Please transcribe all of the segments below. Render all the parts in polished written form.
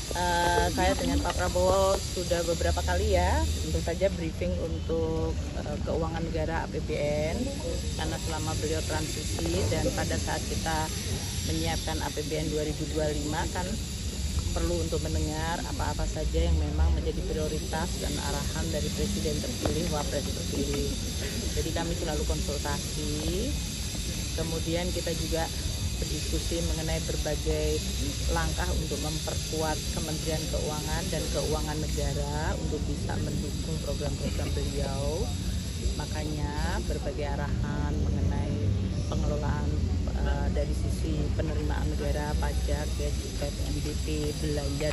Saya dengan Pak Prabowo sudah beberapa kali ya, tentu saja briefing untuk keuangan negara APBN, karena selama beliau transisi dan pada saat kita menyiapkan APBN 2025 kan perlu untuk mendengar apa-apa saja yang memang menjadi prioritas dan arahan dari Presiden terpilih, Wapres terpilih. Jadi kami selalu konsultasi, kemudian kita juga berdiskusi mengenai berbagai langkah untuk memperkuat Kementerian Keuangan dan Keuangan Negara untuk bisa mendukung program-program beliau. Makanya berbagai arahan mengenai pengelolaan dari sisi penerimaan negara, pajak, ya, cukai PNBP, belanja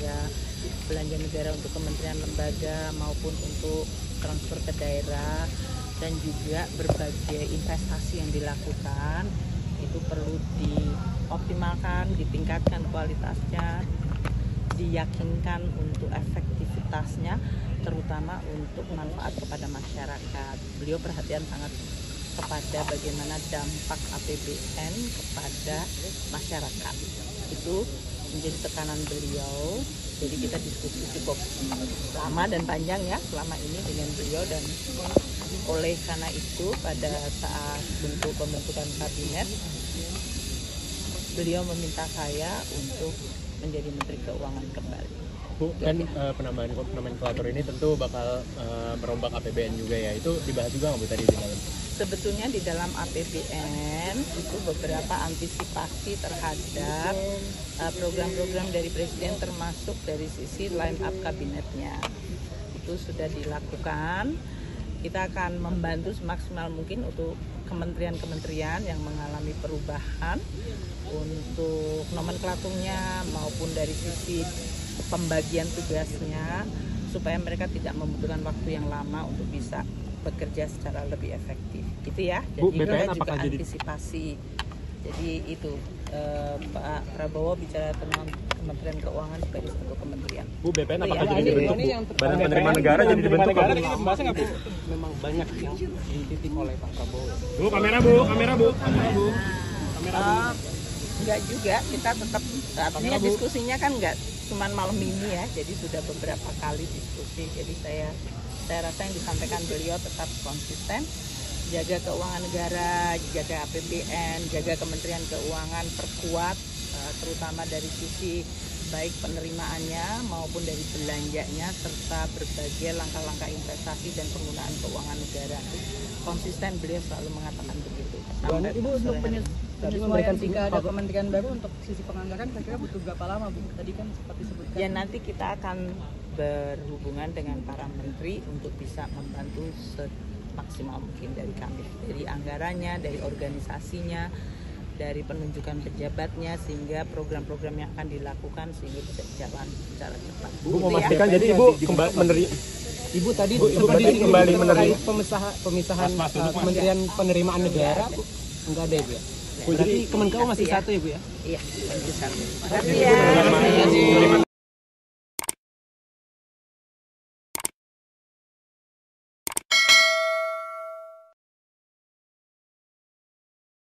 negara untuk kementerian lembaga maupun untuk transfer ke daerah, dan juga berbagai investasi yang dilakukan itu perlu dioptimalkan, ditingkatkan kualitasnya, diyakinkan untuk efektivitasnya, terutama untuk manfaat kepada masyarakat. Beliau perhatian sangat kepada bagaimana dampak APBN kepada masyarakat. Itu menjadi tekanan beliau. Jadi kita diskusi cukup lama dan panjang ya selama ini dengan beliau, dan oleh karena itu pada saat untuk pembentukan kabinet beliau meminta saya untuk menjadi Menteri Keuangan kembali. Bu, kan penambahan nomenklatur ini tentu bakal merombak APBN juga ya. Itu dibahas juga nggak Bu tadi di dalam? Sebetulnya di dalam APBN itu beberapa antisipasi terhadap program-program dari Presiden, termasuk dari sisi line up kabinetnya. Itu sudah dilakukan. Kita akan membantu semaksimal mungkin untuk kementerian-kementerian yang mengalami perubahan untuk nomenklaturnya maupun dari sisi pembagian tugasnya, supaya mereka tidak membutuhkan waktu yang lama untuk bisa bekerja secara lebih efektif. Gitu ya. Jadi Bu, BPN juga apakah antisipasi. Jadi itu Pak Prabowo bicara tentang Kementerian Keuangan sebagai satu kementerian. Bu, BPN Itu apakah ya. jadi dibentuk Bu? Badan Penerima Negara jadi dibentuk Bu? Pembahasan nggak Bu? Memang banyak yang dititik oleh Pak Prabowo. Bu, kamera Bu, kamera Bu, kamera Bu. Kamera Bu. Enggak juga, kita tetap artinya diskusinya kan enggak cuman malam ini ya, jadi sudah beberapa kali diskusi. Jadi saya rasa yang disampaikan beliau tetap konsisten, jaga keuangan negara, jaga APBN, jaga Kementerian Keuangan, perkuat terutama dari sisi baik penerimaannya maupun dari belanjanya, serta berbagai langkah-langkah investasi dan penggunaan keuangan negara. Konsisten beliau selalu mengatakan begitu. Ibu, untuk penyesuaian jika ada kementerian baru untuk sisi penganggaran kira-kira butuh berapa lama Bu? Tadi kan sempat disebutkan. Ya nanti kita akan berhubungan dengan para menteri untuk bisa membantu semaksimal mungkin dari kami, dari anggarannya, dari organisasinya, dari penunjukan pejabatnya, sehingga program-program yang akan dilakukan sehingga bisa jalan secara cepat. Bu, memastikan jadi Ibu kembali Ibu tadi kembali menerima pemisahan Kementerian Penerimaan Negara Bu? Enggak ada ya Bu ya? Berarti Kemenkeu masih satu ya Bu ya? Iya, masih satu. Terima kasih ya.